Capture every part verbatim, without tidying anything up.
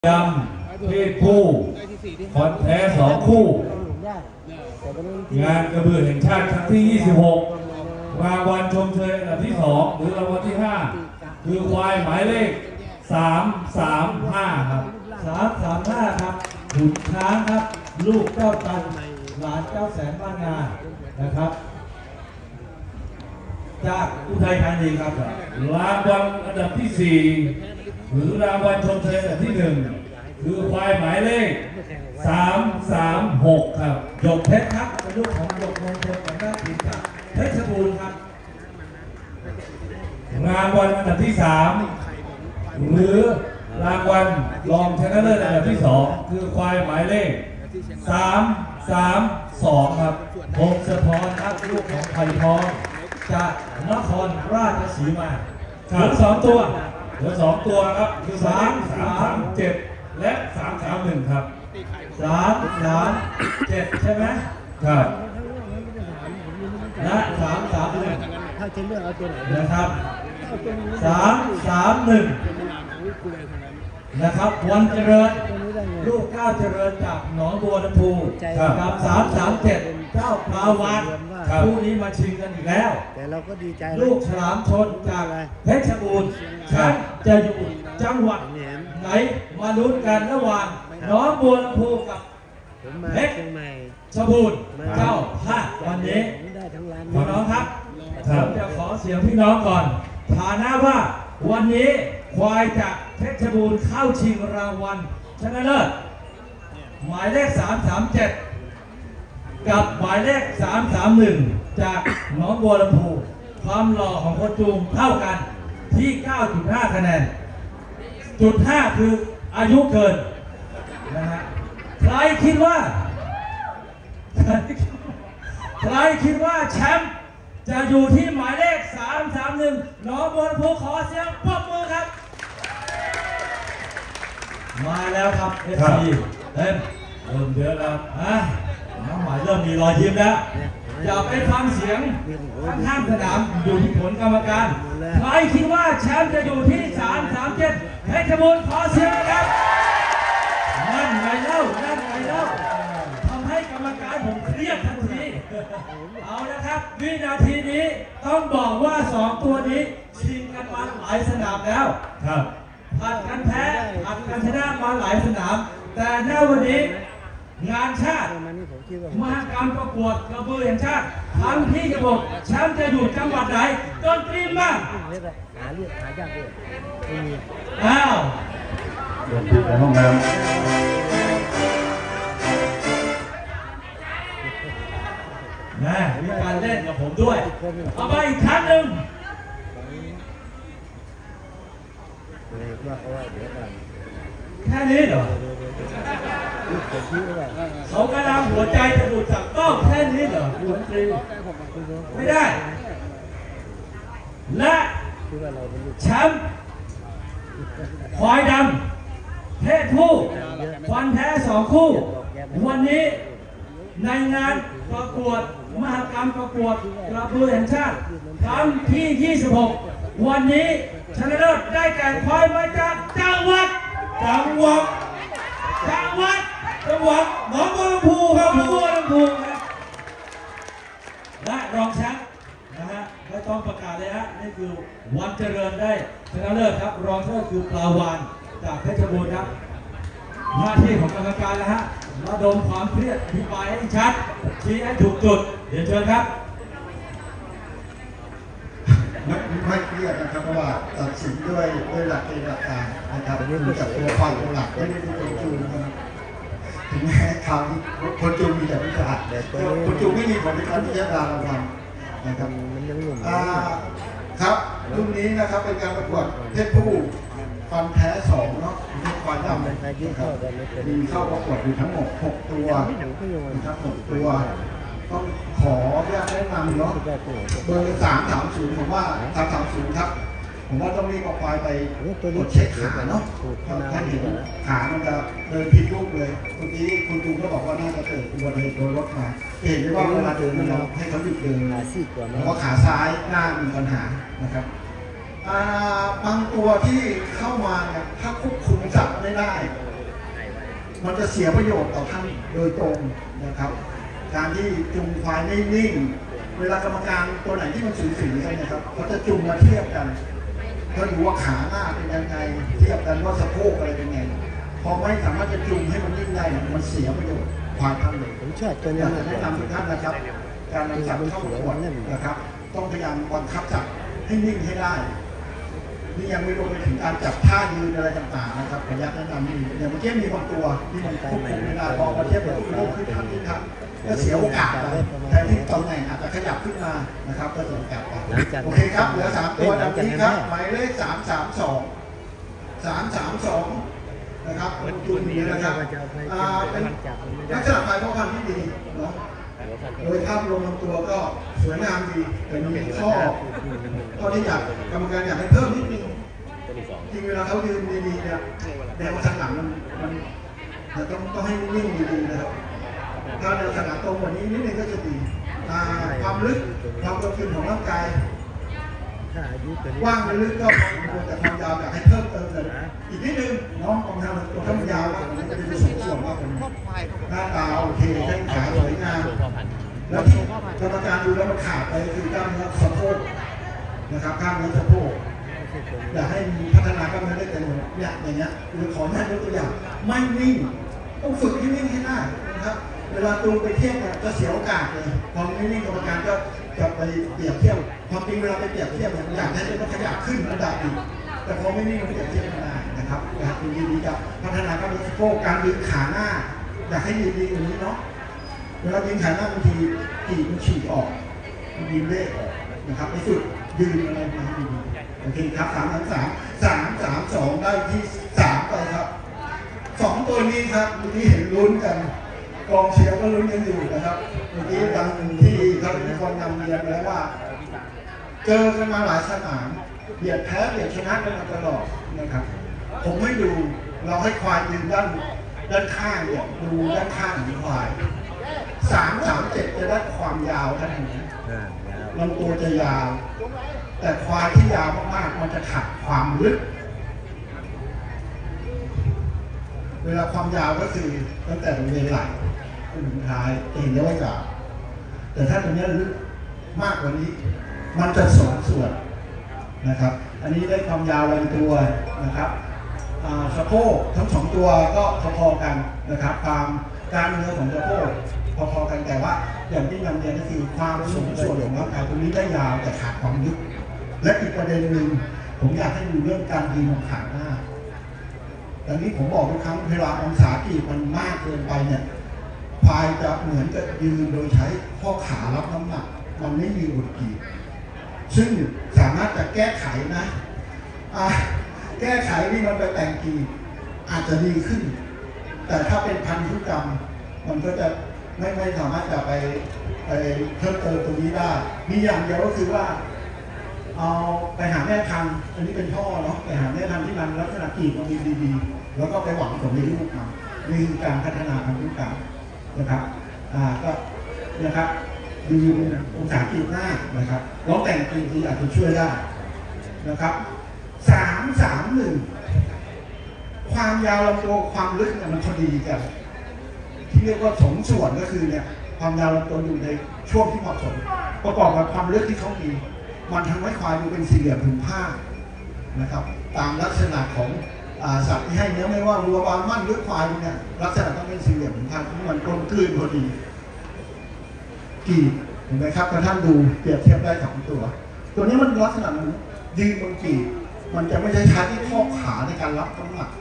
ดำเพศผู้คอนแท้สองคู่งานกระบือแห่งชาติครั้งที่ยี่สิบหกรางวัลชมเชยอันดับที่สองหรือรางวัลที่ห้าคือควายหมายเลขสามสามห้าครับสามสามห้าครับขุนช้างครับลูกเจ้าตันหลานเจ้าแสนบ้านนานะครับจากอุทัยธานีครับรางวัลอันดับที่สี่หรือรางวัลชมเชยอันดับที่หนึ่งคือควายหมายเลขสามสามหกครับหยกเพชรครับเป็นลูกของหยกมงคลของด้านทีมจากเพชรบูรณ์ครับรางวัลอันดับที่สามหรือรางวัลรองชนะเลิศอันดับที่สองคือควายหมายเลขสามสามสองครับพงศธรครับลูกของไผ่ทองจากนครราชสีมาเหลือสองตัวเหลือสองตัวครับคือสามสามสามเจ็ดและสามสามหนึ่งครับสามสามเจ็ดใช่ไหมครับและสามสามหนึ่งถ้าจะเลือกเอาตัวไหนนะครับสามสามหนึ่งนะครับวันเจริญลูกเก้าเจริญจากหนองบัวลำพูกับสามสามเจ็ดเจ้าพาวันคู่นี้มาชิงกันอีกแล้วแต่เราก็ดีใจลูกฉลามชนจากเพชรบูรณ์ฉันจะอยู่จังหวัดไหนมาลุ้นกันระหว่างหนองบัวลำพูกับเพชรบูรณ์เจ้าภาควันนี้พี่น้องครับผมจะขอเสียงพี่น้องก่อนฐานะว่าวันนี้ควายจากเพชรบูรณ์เข้าชิงรางวัลชนะเลิศหมายเลขสามสามเจ็ดกับหมายเลขสามสามหนึ่งจากหนองบัวลำพูความหล่อของคนจูงเท่ากันที่ เก้าจุดห้า คะแนนจุดห้าคืออายุเกินนะฮะใครคิดว่าใครคิดว่าแชมป์จะอยู่ที่หมายเลขสามสามหนึ่งหนองบัวลำพูขอเสียงปรบมือครับมาแล้วครับเอฟซีเต็มเริ่มเยอะแล้วฮะน้องหมายเริ่มมีรอยยิ้มแล้วอย่าไปฟังเสียงข้างสนามอยู่ที่ผลกรรมการใครคิดว่าแชมป์จะอยู่ที่สามสามเจ็ดเพชรบูรณ์ขอเสียงครับนั่นไงเล่านั่นไงเล่าทำให้กรรมการผมเครียดทันทีเอาละครับวินาทีนี้ต้องบอกว่าสองตัวนี้ชิงกันมาหลายสนามแล้วครับผัดกันแพ้ผัดกันชนะมาหลายสนามแต่ณวันนี้งานชาติมหกรรมประกวดกระบือแห่งชาติครั้งที่จะบอกแชมป์จะอยู่จังหวัดไหนดนตรีบ้างหาเลือกหายากเลยอ้าวดนตรีในห้องน้ำนะมีการเล่นกับผมด้วยเอาไปอีกครั้งหนึ่งแค่นี้เหรอเขากำลังหัวใจจะดูดจากต้องแค่นี้เหรอไม่ได้และแชมป์ควายดำเพศผู้ฟันแท้สองคู่วันนี้ในงานประกวดมหกรรมประกวดกระบือแห่งชาติครั้งที่ยี่สิบหกวันนี้ชนะเลิศได้แก่ควายมาจากจังหวัดจังหวัดจังหวัดจังหวัดหนองบัวลำพูครับหนองบัวลำพูนะและรองแชมป์นะฮะไม่ต้องประกาศเลยฮะนี่คือวันเจริญได้ชนะเลิศครับรองชนะเลิศคือปลาวานจากเพชรบูรณ์ครับหน้าที่ของกรรมการนะฮะระดมความเครียดอธิบายให้ชัดชี้ให้ถูกจุดเดี๋ยวเชิญครับไม่ไม่เครียดนะครับเพราะว่าตัดสินด้วยด้วยหลักเกณฑ์หลักการนะครับดูจากตัวควายตัวหลักไม่ได้ดูคนจูงนะครับถึงแม้คราวนี้คนจูงมีแต่วิจารณ์คนจูงไม่มีผลในการที่จะดารางวัลนะครับครับรุ่นนี้นะครับเป็นการประกวดเพศผู้ฟันแท้สองเนาะมีควายดำนะครับมีเข้าประกวดอยู่ทั้งหมดหกตัวนะครับหกตัวต้องขออนุญาตแนะนำเนาะเบอร์สามสามศูนย์ผมว่าสามสามศูนย์ครับผมว่าต้องรีบเอาควายไปตรวจเช็คขาเนาะถ้าเห็นขามันจะเดินผิดรูปเลยเมื่อกี้คุณจูก็บอกว่าน่าจะเกิดอุบัติเหตุโดนรถมาเห็นได้ว่าเวลาเดินเราให้เขาหยุดเดินแล้วก็ขาซ้ายหน้ามีปัญหานะครับบางตัวที่เข้ามาเนี่ยถ้าควบคุมจับไม่ได้มันจะเสียประโยชน์ต่อท่านโดยตรงนะครับ การที่จุงควายนิ่งๆเวลากรรมการตัวไหนที่มันสูสีกันนะครับเขาจะจุงมาเทียบกันเขาดูว่าขาหน้าเป็นยังไงเทียบกันว่าสะโพกอะไรเป็นไงพอไม่สามารถจะจุงให้มันนิ่งได้มันเสียประโยชน์ควายท่านเลยผมชอบตัวนี้แนะนำทุกท่านนะครับการนำสัตว์เข้าประกวดนะครับต้องพยายามบังคับจับให้นิ่งให้ได้นี่ยังไม่รวมไปถึงการจับท่ายืนอะไรต่างๆนะครับขออนุญาตแนะนำนี่อย่างเมื่อกี้มีบางตัวที่มันควบคุมไม่ได้พอมาเทียบกับตัวนี้คือทำที่ทำก็เสียโอกาสไปแทนที่ตำแหน่งอาจจะขยับขึ้นมานะครับก็เสียโอกาสไปโอเคครับเหลือสามตัวดังนี้ครับหมายเลขสามสามสองสามสามสองนะครับจุดนี้นะครับเป็นลักษณะภายนอกพันธุ์ที่ดีเนาะโดยภาพรวมลำตัวก็สวยงามดีแต่มีข้อข้อที่อยากกรรมการอยากให้เพิ่มนิดนึงจริงเวลาเขายืนดีๆเนี่ยแนวสันหลังมันมันต้องต้องให้นิ่งดีๆนะครับถ้าแนวสันหลังตรงกว่านี้นิดนึงก็จะดีความลึกความกระพือของร่างกายว่างลึกก็แต่ความยาวอยากให้เพิ่มเติมเลยอีกนิดนึงน้องของทางตัวข้างยาวมากกว่านี้จะเป็นส่วนส่วนมากกว่านี้หน้าตาโอเคแข้งขาสวยงามแล้วที่กรรมการดูแล้วมันขาดไปคือกล้ามเนื้อสะโพกนะครับกล้ามเนื้อสะโพกอยากให้มีพัฒนากล้ามเนื้อได้เต็มเนี่ยอย่างเงี้ยหรือขอแม่ยกตัวอย่างไม่นิ่งต้องฝึกให้นิ่งให้ได้นะครับเวลาตูไปเทียบเนี่ยจะเสียโอกาสเลยพอไม่นิ่งกรรมการก็จะไปเปรียบเทียบความจริงเวลาไปเปรียบเทียบเนี่ยอยากให้มันขยับขึ้นระดับอีกแต่พอไม่นิ่งมันเปรียบเทียบไม่ได้นะครับอยากดีดีกับพัฒนากล้ามเนื้อสะโพกการยืนขาหน้าอยากให้ยืนดีอย่างนี้เนาะเวลายืนขาหน้าบางทีกีบมันฉีกออกมันยืนเละออกนะครับในสุดยืนอะไรมาให้ดีโอเคครับสามสามสามสามสามสองได้ที่สามไปครับสองตัวนี้ครับเมื่อกี้เห็นลุ้นกันกองเชียร์ก็ลุ้นกันอยู่นะครับเมื่อกี้ดังที่เขาเป็นคนนำเรียนแล้วว่าเจอกันมาหลายสนามเบียดแพ้เบียดชนะกันมาตลอดนะครับผมไม่ดูเราให้ควายยืนด้านด้านข้างเนี่ยดูด้านข้างของควายสามสามเจ็ดจะได้ความยาวท่านเห็นไหมลำตัวจะยาวแต่ควายที่ยาวมากๆมันจะขัดความลึกเวลาความยาวก็คือตั้งแต่บริเวณไหล่จนถึงท้ายเห็นได้ว่ายาวแต่ถ้าตรงนี้ลึกมากกว่านี้มันจะสมส่วนนะครับอันนี้ได้ความยาวลำตัวนะครับสะโพกทั้งสองตัวก็พอๆกันนะครับความการเนื้อของสะโพกพอๆกันแต่ว่าอย่างที่นำเรียนก็คือความสมส่วนของร่างกายตรงนี้ได้ยาวแต่ขาดความลึกและอีกประเด็นหนึ่งผมอยากให้ดูเรื่องการยืนของขาหน้าแต่นี้ผมบอกทุกครั้งเวลาองศากีบมันมากเกินไปเนี่ยควายจะเหมือนกับยืนโดยใช้ข้อขารับน้ำหนักมันไม่มีอุดกีบซึ่งสามารถจะแก้ไขนะแก้ไขนี่มันไปแต่งกีบอาจจะดีขึ้นแต่ถ้าเป็นพันธุกรรมมันก็จะไม่ไม่สามารถจะไปไปเพิ่มเติมตรงนี้ได้มีอย่างเดียวก็คือว่าเอาไปหาแม่พันธุ์อันนี้เป็นพ่อเนาะไปหาแม่พันธุ์ที่มันลักษณะกีบมันดีๆแล้วก็ไปหวังผลในลูกมันนี่คือการพัฒนาพันธุกรรมนะครับอ่าก็นะครับดูองศากีบหน้านะครับแล้วแต่งกีบที่อาจจะช่วยได้นะครับสามสามหนึ่งความยาวลำตัวความลึกเนี่ยมันพอดีกันที่เรียกว่าสมส่วนก็คือเนี่ยความยาวลำตัวอยู่ในช่วงที่เหมาะสมประกอบกับความลึกที่เขามีมันทำให้ควายดูเป็นสี่เหลี่ยมผืนผ้านะครับตามลักษณะของสัตว์ที่ให้เนื้อไม่ว่าวัวบางมั่นหรือควายเนี่ยลักษณะต้องเป็นสี่เหลี่ยมผืนผ้าที่มันกลมกลืนพอดีกีบเห็นไหมครับถ้าท่านดูเปรียบเทียบได้สองตัวตัวนี้มันลักษณะมันยืนบนกีบมันจะไม่ใช่ใช้ที่ข้อขาในการรับน้ำหนัก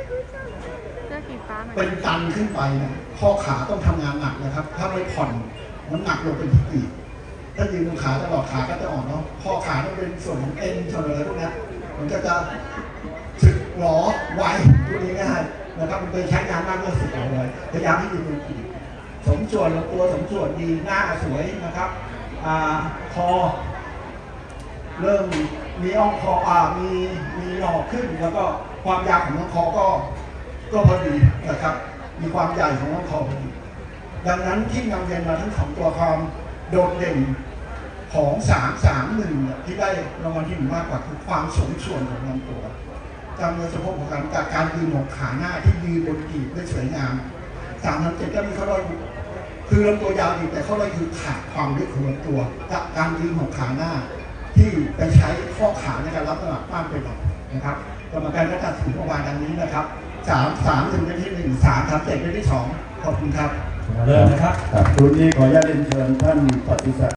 เป็นตันขึ้นไปนะข้อขาต้องทำงานหนักนะครับถ้าไม่ผ่อนน้ำหนักลงเป็นที่กีบถ้ายืนบนขาตลอดขาก็จะอ่อนเนาะข้อขาต้องเป็นส่วนของเอ็นส่วนอะไรพวกนี้มันก็จะสึกหลอไวพูดง่ายๆนะครับมันเป็นใช้งานมากก็สึกหลอไวพยายามให้ยืนบนกีบสมส่วนลำตัวสมส่วนดีหน้าสวยนะครับอ่าคอเริ่มมีอ่องคออ่ามีมีหนอกขึ้นแล้วก็ความยาวของลำคอก็ก็พอดีนะครับมีความใหญ่ของลำคอพอดีดังนั้นที่นำเรียนมาทั้งสองตัวความโดดเด่นของสามสามหนึ่งที่ได้รางวัลที่หนึ่งมากกว่าคือความสมส่วนของลำตัวจำนวนสะโพกของการจากการยืนของขาหน้าที่ยืนบนกีบได้สวยงามสามทับเจ็ดก็มีข้อด้อยคือลำตัวยาวดีแต่ข้อด้อยคือขาดความลึกของลำตัวจากการยืนของขาหน้าที่ไปใช้ข้อขาในการรับน้ำหนักมากไปหน่อยนะครับกรรมการก็ตัดสินออกมาดังนี้นะครับสามสามถึงเป็นที่หนึ่งสามทับเจ็ดเป็นที่สองขอบคุณครับเริ่มนะครับรุ่นนี้ขออนุญาตเรียนเชิญท่านปฏิสั